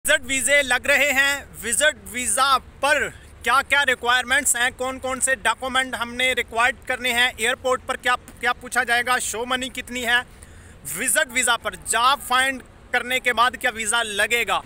Visit वीज़े लग रहे हैं। विजिट वीज़ा पर क्या क्या रिक्वायरमेंट्स हैं, कौन कौन से डॉक्यूमेंट हमने रिक्वायर्ड करने हैं, एयरपोर्ट पर क्या क्या पूछा जाएगा, शो मनी कितनी है, विजिट वीज़ा पर जॉब फाइंड करने के बाद क्या वीज़ा लगेगा।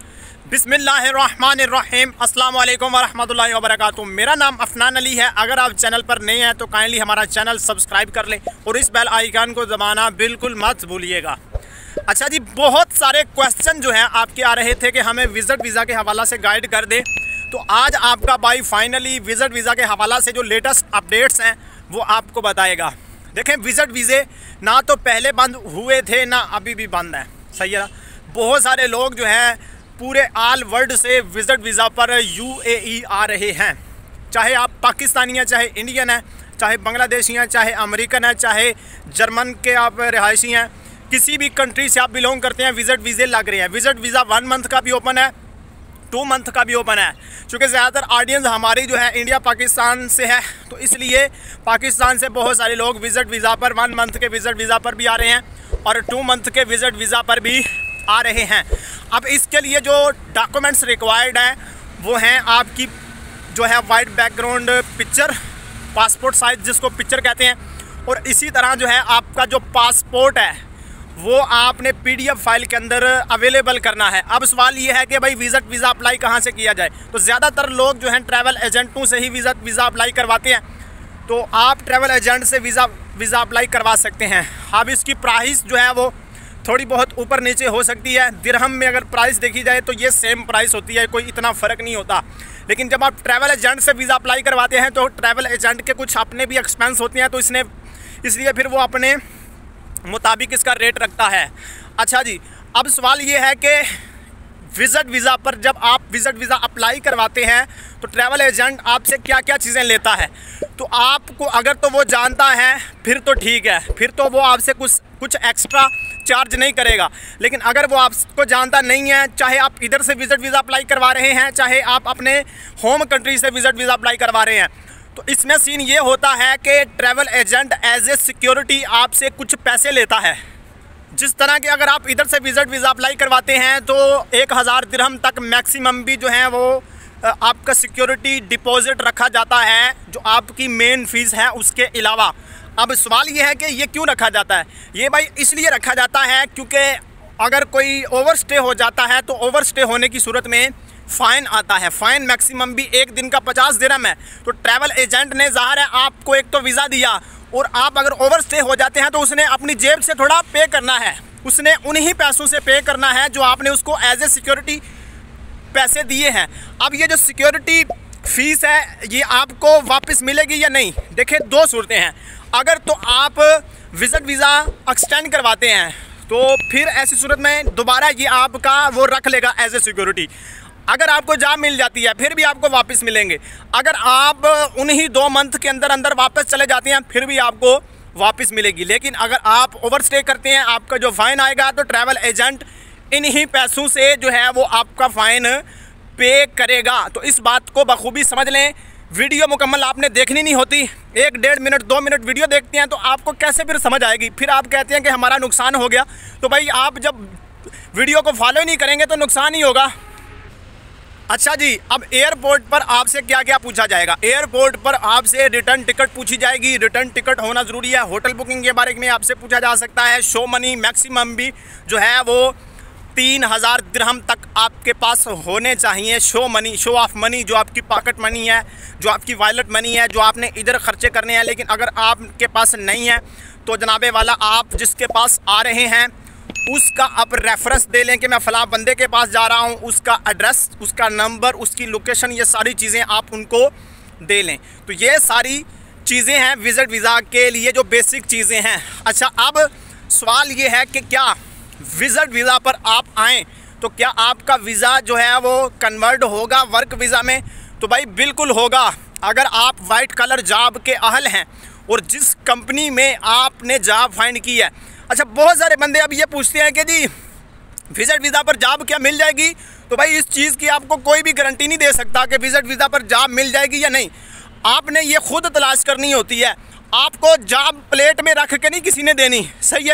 बिस्मिल्लाहिर्रहमानिर्रहीम, अस्सलाम वालेकुम वरहमतुल्लाहि वबरकातुहू। मेरा नाम अफनान अली है। अगर आप चैनल पर नए हैं तो काइंडली हमारा चैनल सब्सक्राइब कर लें और इस बेल आइकन को दबाना बिल्कुल मत भूलिएगा। अच्छा जी, बहुत सारे क्वेश्चन जो हैं आपके आ रहे थे कि हमें विजिट वीज़ा के हवाला से गाइड कर दे, तो आज आपका भाई फाइनली विजिट वीज़ा के हवाला से जो लेटेस्ट अपडेट्स हैं वो आपको बताएगा। देखें, विजिट वीज़े ना तो पहले बंद हुए थे ना अभी भी बंद है, सही है ना। बहुत सारे लोग जो हैं पूरे ऑल वर्ल्ड से विजिट वीज़ा पर UAE आ रहे हैं, चाहे आप पाकिस्तानी हैं, चाहे इंडियन हैं, चाहे बांग्लादेशी हैं, चाहे अमेरिकन हैं, चाहे जर्मन के आप रिहायशी हैं, किसी भी कंट्री से आप बिलोंग करते हैं, विजिट वीज़े लग रहे हैं। विजिट वीज़ा 1 मंथ का भी ओपन है, 2 मंथ का भी ओपन है। क्योंकि ज़्यादातर ऑडियंस हमारी जो है इंडिया पाकिस्तान से है, तो इसलिए पाकिस्तान से बहुत सारे लोग विजिट वीज़ा पर 1 मंथ के विजिट वीज़ा पर भी आ रहे हैं और 2 मंथ के विजिट वीज़ा पर भी आ रहे हैं। अब इसके लिए जो डॉक्यूमेंट्स रिक्वायर्ड हैं वो हैं आपकी जो है white background picture, passport size जिसको पिक्चर कहते हैं, और इसी तरह जो है आपका जो पासपोर्ट है वो आपने PDF फाइल के अंदर अवेलेबल करना है। अब सवाल ये है कि भाई विजिट वीज़ा अप्लाई कहाँ से किया जाए, तो ज़्यादातर लोग जो हैं ट्रैवल एजेंटों से ही वीज़ा अप्लाई करवाते हैं, तो आप ट्रैवल एजेंट से वीज़ा अप्लाई करवा सकते हैं। अब इसकी प्राइस जो है वो थोड़ी बहुत ऊपर नीचे हो सकती है। दिरहम में अगर प्राइस देखी जाए तो ये सेम प्राइस होती है, कोई इतना फ़र्क नहीं होता। लेकिन जब आप ट्रैवल एजेंट से वीज़ा अप्लाई करवाते हैं तो ट्रैवल एजेंट के कुछ अपने भी एक्सपेंस होते हैं, तो इसलिए फिर वो अपने मुताबिक इसका रेट रखता है। अच्छा जी, अब सवाल ये है कि विजिट वीज़ा पर जब आप विजिट वीज़ा अप्लाई करवाते हैं तो ट्रैवल एजेंट आपसे क्या क्या चीज़ें लेता है। तो आपको अगर तो वो जानता है फिर तो ठीक है, फिर तो वो आपसे कुछ एक्स्ट्रा चार्ज नहीं करेगा। लेकिन अगर वो आपको जानता नहीं है, चाहे आप इधर से विजिट वीज़ा अप्लाई करवा रहे हैं, चाहे आप अपने होम कंट्री से विजिट वीज़ा अप्लाई करवा रहे हैं, तो इसमें सीन ये होता है कि travel agent as a security आपसे कुछ पैसे लेता है। जिस तरह के अगर आप इधर से विजिट वीज़ा अप्लाई करवाते हैं तो 1000 दिरहम तक मैक्सिमम भी जो है वो आपका सिक्योरिटी डिपॉजिट रखा जाता है, जो आपकी मेन फ़ीस है उसके अलावा। अब सवाल ये है कि ये क्यों रखा जाता है। ये भाई इसलिए रखा जाता है क्योंकि अगर कोई ओवर स्टे हो जाता है तो ओवर स्टे होने की सूरत में फ़ाइन आता है। फ़ाइन मैक्सिमम भी 1 दिन का 50 दिरहम है। तो ट्रैवल एजेंट ने ज़ाहिर है आपको एक तो वीज़ा दिया, और आप अगर ओवर स्टे हो जाते हैं तो उसने अपनी जेब से थोड़ा पे करना है, उसने उन्हीं पैसों से पे करना है जो आपने उसको एज ए सिक्योरिटी पैसे दिए हैं। अब ये जो सिक्योरिटी फ़ीस है ये आपको वापस मिलेगी या नहीं। देखिए, 2 सूरतें हैं। अगर तो आप विजिट वीज़ा एक्सटेंड करवाते हैं तो फिर ऐसी सूरत में दोबारा ये आपका वो रख लेगा एज ए सिक्योरिटी। अगर आपको जॉब मिल जाती है फिर भी आपको वापस मिलेंगे। अगर आप उन्हीं 2 मंथ के अंदर अंदर वापस चले जाते हैं फिर भी आपको वापस मिलेगी। लेकिन अगर आप ओवर स्टे करते हैं, आपका जो फ़ाइन आएगा तो ट्रैवल एजेंट इन्हीं पैसों से जो है वो आपका फ़ाइन पे करेगा। तो इस बात को बखूबी समझ लें। वीडियो मुकम्मल आपने देखनी नहीं होती, 1 डेढ़ मिनट 2 मिनट वीडियो देखते हैं तो आपको कैसे फिर समझ आएगी। फिर आप कहते हैं कि हमारा नुकसान हो गया, तो भाई आप जब वीडियो को फॉलो ही नहीं करेंगे तो नुकसान ही होगा। अच्छा जी, अब एयरपोर्ट पर आपसे क्या क्या पूछा जाएगा। एयरपोर्ट पर आपसे रिटर्न टिकट पूछी जाएगी, रिटर्न टिकट होना ज़रूरी है। होटल बुकिंग के बारे में आपसे पूछा जा सकता है। शो मनी मैक्सिमम भी जो है वो 3000 दिरहम तक आपके पास होने चाहिए। Show money, show of money, जो आपकी पॉकेट मनी है, जो आपकी वॉलेट मनी है, जो आपने इधर खर्चे करने हैं। लेकिन अगर आपके पास नहीं है तो जनाबे वाला आप जिसके पास आ रहे हैं उसका आप रेफरेंस दे लें कि मैं फ़लाँ बंदे के पास जा रहा हूँ, उसका एड्रेस, उसका नंबर, उसकी लोकेशन, ये सारी चीज़ें आप उनको दे लें। तो ये सारी चीज़ें हैं विजिट वीज़ा के लिए जो बेसिक चीज़ें हैं। अच्छा, अब सवाल ये है कि क्या विजिट वीज़ा पर आप आएँ तो क्या आपका वीज़ा जो है वो कन्वर्ट होगा वर्क वीज़ा में। तो भाई बिल्कुल होगा। अगर आप वाइट कलर जॉब के अहल हैं और जिस कंपनी में आपने जॉब फाइंड की है। अच्छा, बहुत सारे बंदे अब ये पूछते हैं कि जी विजिट वीज़ा पर जॉब क्या मिल जाएगी। तो भाई इस चीज़ की आपको कोई भी गारंटी नहीं दे सकता कि विजिट वीज़ा पर जॉब मिल जाएगी या नहीं। आपने ये खुद तलाश करनी होती है। आपको जॉब प्लेट में रख के नहीं किसी ने देनी, सही है ना।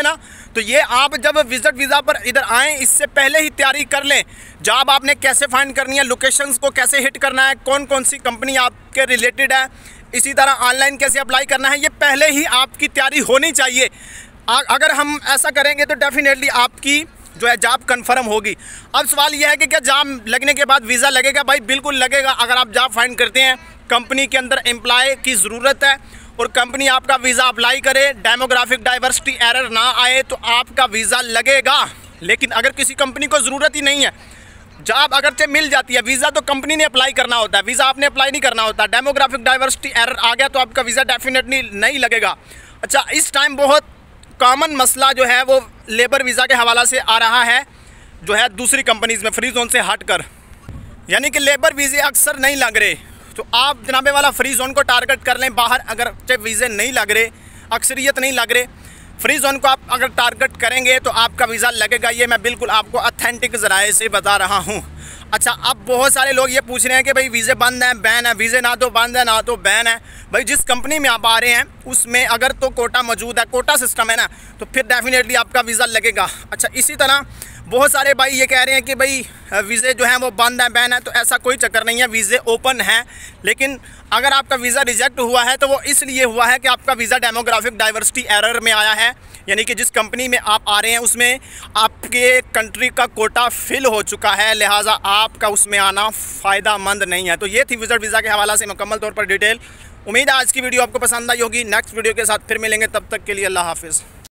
तो ये आप जब विजिट वीज़ा पर इधर आएँ इससे पहले ही तैयारी कर लें। जॉब आपने कैसे फाइंड करनी है, लोकेशंस को कैसे हिट करना है, कौन कौन सी कंपनी आपके रिलेटेड है, इसी तरह ऑनलाइन कैसे अप्लाई करना है, ये पहले ही आपकी तैयारी होनी चाहिए। अगर हम ऐसा करेंगे तो डेफिनेटली आपकी जो है जॉब कंफर्म होगी। अब सवाल यह है कि क्या जॉब लगने के बाद वीज़ा लगेगा? भाई बिल्कुल लगेगा। अगर आप जॉब फाइंड करते हैं, कंपनी के अंदर एम्प्लॉय की ज़रूरत है और कंपनी आपका वीज़ा अप्लाई करे, डेमोग्राफिक डाइवर्सिटी एरर ना आए तो आपका वीज़ा लगेगा। लेकिन अगर किसी कंपनी को ज़रूरत ही नहीं है, जॉब अगरचे मिल जाती है, वीज़ा तो कंपनी ने अप्लाई करना होता है, वीज़ा आपने अप्लाई नहीं करना होता, डेमोग्राफिक डाइवर्सिटी एरर आ गया तो आपका वीज़ा डेफिनेटली नहीं लगेगा। अच्छा, इस टाइम बहुत कॉमन मसला जो है वो लेबर वीज़ा के हवाला से आ रहा है, जो है दूसरी कंपनीज़ में फ्री जोन से हट कर, यानी कि लेबर वीज़े अक्सर नहीं लग रहे। तो आप जनाबे वाला फ्री जोन को टारगेट कर लें। बाहर अगर वीज़े नहीं लग रहे, अक्सरियत नहीं लग रहे, फ्री जोन को आप अगर टारगेट करेंगे तो आपका वीज़ा लगेगा। ये मैं बिल्कुल आपको ऑथेंटिक ज़राए से बता रहा हूँ। अच्छा, अब बहुत सारे लोग ये पूछ रहे हैं कि भाई वीज़े बंद हैं, बैन है, वीज़े ना तो बंद है ना तो बैन है। भाई जिस कंपनी में आप आ रहे हैं उसमें अगर तो कोटा मौजूद है, कोटा सिस्टम है ना, तो फिर डेफिनेटली आपका वीज़ा लगेगा। अच्छा, इसी तरह बहुत सारे भाई ये कह रहे हैं कि भाई वीज़े जो हैं वो बंद है, बैन है, तो ऐसा कोई चक्कर नहीं है, वीज़े ओपन हैं। लेकिन अगर आपका वीज़ा रिजेक्ट हुआ है तो वो इसलिए हुआ है कि आपका वीज़ा डेमोग्राफिक डाइवर्सिटी एरर में आया है, यानी कि जिस कंपनी में आप आ रहे हैं उसमें आपके कंट्री का कोटा फिल हो चुका है, लिहाजा आपका उसमें आना फ़ायदा मंद नहीं है। तो ये थी विजिट वीज़ा के हवाला से मुकम्मल तौर पर डिटेल। उम्मीद है आज की वीडियो आपको पसंद आई होगी। नेक्स्ट वीडियो के साथ फिर मिलेंगे, तब तक के लिए अल्लाह हाफिज़।